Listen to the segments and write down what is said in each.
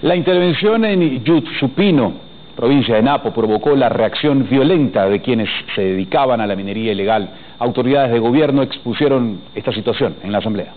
La intervención en Yutsupino, provincia de Napo, provocó la reacción violenta de quienes se dedicaban a la minería ilegal. Autoridades de gobierno expusieron esta situación en la asamblea.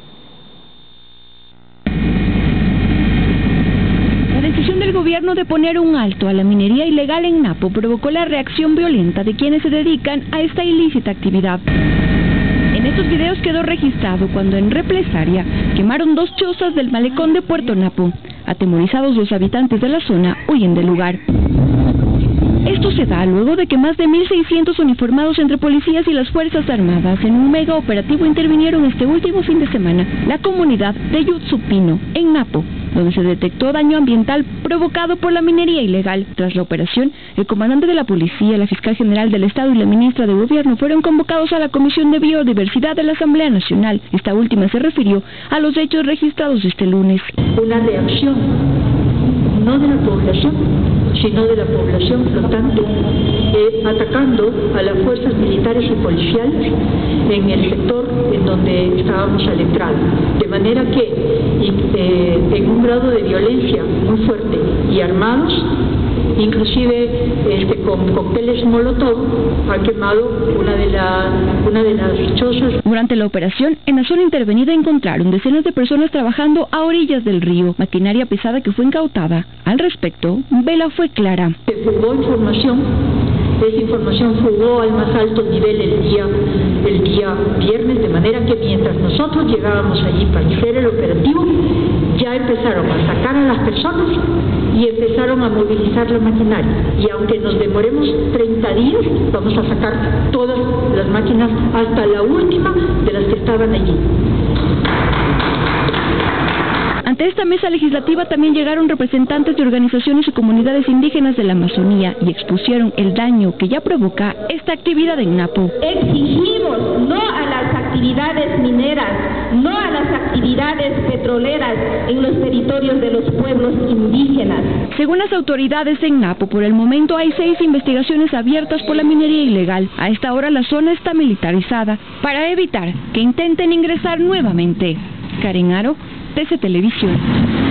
La decisión del gobierno de poner un alto a la minería ilegal en Napo provocó la reacción violenta de quienes se dedican a esta ilícita actividad. En estos videos quedó registrado cuando en represalia quemaron 2 chozas del malecón de Puerto Napo. Atemorizados, los habitantes de la zona huyen del lugar. Esto se da luego de que más de 1.600 uniformados entre policías y las Fuerzas Armadas en un mega operativo intervinieron este último fin de semana la comunidad de Yutsupino, en Napo, donde se detectó daño ambiental provocado por la minería ilegal. Tras la operación, el comandante de la policía, la fiscal general del Estado y la ministra de Gobierno fueron convocados a la Comisión de Biodiversidad de la Asamblea Nacional. Esta última se refirió a los hechos registrados este lunes. Una reacción, no de la población, sino de la población flotante, atacando a las fuerzas militares y policiales en el sector en donde estábamos al entrar. De manera que en un grado de violencia muy fuerte y armados, inclusive con cócteles molotov, ha quemado una de las chozas. Durante la operación, en la zona intervenida encontraron decenas de personas trabajando a orillas del río, maquinaria pesada que fue incautada. Al respecto, Vela fue clara. Se fugó información, esa información fugó al más alto nivel el día viernes, de manera que mientras nosotros llegábamos allí para hacer el operativo, ya empezaron a sacar a las personas y empezaron a movilizar la maquinaria. Y aunque nos demoremos 30 días, vamos a sacar todas las máquinas, hasta la última de las que estaban allí. Ante esta mesa legislativa también llegaron representantes de organizaciones y comunidades indígenas de la Amazonía y expusieron el daño que ya provoca esta actividad en Napo. Exigimos no a las actividades mineras, no a las actividades petroleras en los territorios de los pueblos indígenas. Según las autoridades en Napo, por el momento hay 6 investigaciones abiertas por la minería ilegal. A esta hora la zona está militarizada para evitar que intenten ingresar nuevamente. Karen Aro, TC Televisión.